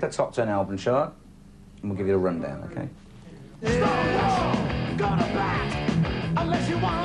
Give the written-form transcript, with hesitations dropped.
the top 10 album chart, and we'll give you a rundown, okay? Stonewall, go to bat, unless you want